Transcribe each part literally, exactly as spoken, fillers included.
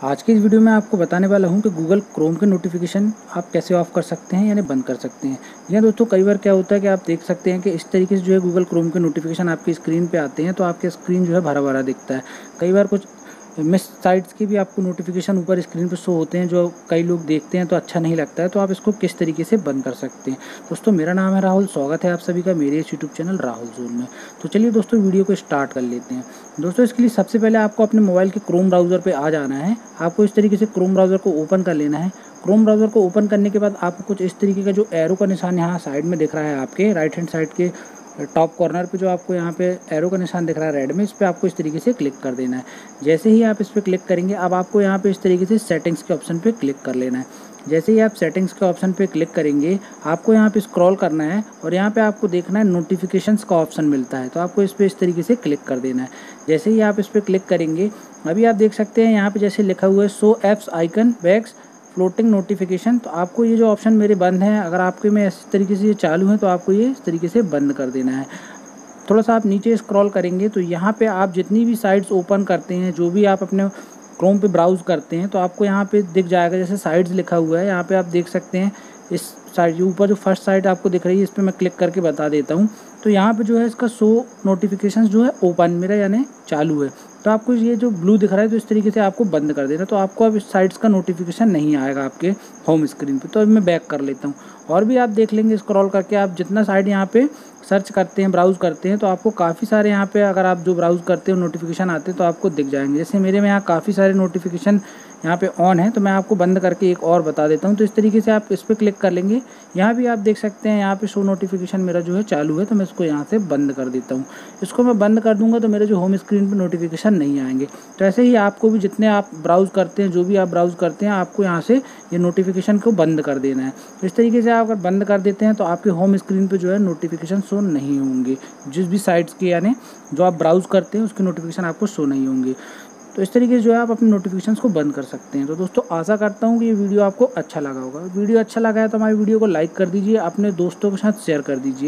आज की इस वीडियो में आपको बताने वाला हूं कि गूगल क्रोम के नोटिफिकेशन आप कैसे ऑफ कर सकते हैं यानी बंद कर सकते हैं। या दोस्तों कई बार क्या होता है कि आप देख सकते हैं कि इस तरीके से जो है गूगल क्रोम के नोटिफिकेशन आपकी स्क्रीन पे आते हैं तो आपके स्क्रीन जो है भरा भरा दिखता है। कई बार कुछ मिस साइट्स के भी आपको नोटिफिकेशन ऊपर स्क्रीन पर शो होते हैं जो कई लोग देखते हैं तो अच्छा नहीं लगता है, तो आप इसको किस तरीके से बंद कर सकते हैं। दोस्तों मेरा नाम है राहुल, स्वागत है आप सभी का मेरे इस यूट्यूब चैनल राहुल जोन में। तो चलिए दोस्तों वीडियो को स्टार्ट कर लेते हैं। दोस्तों इसके लिए सबसे पहले आपको अपने मोबाइल के क्रोम ब्राउज़र पे आ जाना है। आपको इस तरीके से क्रोम ब्राउज़र को ओपन कर लेना है। क्रोम ब्राउज़र को ओपन करने के बाद आपको कुछ इस तरीके का जो एरो का निशान यहाँ साइड में दिख रहा है, आपके राइट हैंड साइड के टॉप कॉर्नर पे जो आपको यहाँ पे एरो का निशान दिख रहा है रेड में, इस पर आपको इस तरीके से क्लिक कर देना है। जैसे ही आप इस पर क्लिक करेंगे अब आपको यहाँ पे इस तरीके से सेटिंग्स के ऑप्शन पे क्लिक कर लेना है। जैसे ही आप सेटिंग्स के ऑप्शन पे क्लिक करेंगे आपको यहाँ पे स्क्रॉल करना है और यहाँ पे आपको देखना है नोटिफिकेशंस का ऑप्शन मिलता है, तो आपको इस पर इस तरीके से क्लिक कर देना है। जैसे ही आप इस पर क्लिक करेंगे अभी आप देख सकते हैं यहाँ पे जैसे लिखा हुआ है show apps icon backs floating notification, तो आपको ये जो ऑप्शन मेरे बंद हैं, अगर आपके में इस तरीके से ये चालू है तो आपको ये इस तरीके से बंद कर देना है। थोड़ा सा आप नीचे स्क्रॉल करेंगे तो यहाँ पे आप जितनी भी साइट्स ओपन करते हैं, जो भी आप अपने क्रोम पे ब्राउज़ करते हैं, तो आपको यहाँ पे दिख जाएगा जैसे साइट्स लिखा हुआ है, यहाँ पे आप देख सकते हैं। इस साइट ऊपर जो फर्स्ट साइट आपको दिख रही है इस पर मैं क्लिक करके बता देता हूँ। तो यहाँ पे जो है इसका शो नोटिफिकेशंस जो है ओपन मेरा यानी चालू है, तो आपको ये जो ब्लू दिख रहा है तो इस तरीके से आपको बंद कर देना, तो आपको अब इस साइट्स का नोटिफिकेशन नहीं आएगा आपके होम स्क्रीन पे। तो अब मैं बैक कर लेता हूँ और भी आप देख लेंगे स्क्रॉल करके, आप जितना साइट यहाँ पे सर्च करते हैं ब्राउज़ करते हैं तो आपको काफ़ी सारे यहाँ पे अगर आप जो ब्राउज़ करते हो नोटिफिकेशन आते हैं तो आपको दिख जाएंगे। जैसे मेरे में यहाँ काफ़ी सारे नोटिफिकेशन यहाँ पे ऑन है, तो मैं आपको बंद करके एक और बता देता हूँ। तो इस तरीके से आप इस पर क्लिक कर लेंगे, यहाँ भी आप देख सकते हैं यहाँ पे शो नोटिफिकेशन मेरा जो है चालू है, तो मैं इसको यहाँ से बंद कर देता हूँ। इसको मैं बंद कर दूंगा तो मेरे जो होम स्क्रीन पे नोटिफिकेशन नहीं आएंगे। तो ऐसे ही आपको भी जितने आप ब्राउज़ करते हैं, जो भी आप ब्राउज़ करते हैं, आपको यहाँ से ये नोटिफिकेशन को बंद कर देना है। तो इस तरीके से आप अगर बंद कर देते हैं तो आपके होम स्क्रीन पे जो है नोटिफिकेशन शो नहीं होंगे, जिस भी साइट्स के यानी जो आप ब्राउज़ करते हैं उसके नोटिफिकेशन आपको शो नहीं होंगे। तो इस तरीके से जो है आप अपने नोटिफिकेशंस को बंद कर सकते हैं। तो दोस्तों आशा करता हूँ कि ये वीडियो आपको अच्छा लगा होगा। वीडियो अच्छा लगा है तो हमारी वीडियो को लाइक कर दीजिए, अपने दोस्तों के साथ शेयर कर दीजिए,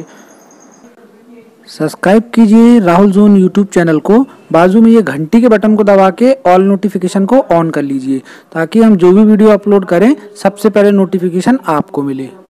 सब्सक्राइब कीजिए राहुल जोन यूट्यूब चैनल को। बाजू में ये घंटी के बटन को दबा के ऑल नोटिफिकेशन को ऑन कर लीजिए ताकि हम जो भी वीडियो अपलोड करें सबसे पहले नोटिफिकेशन आपको मिले।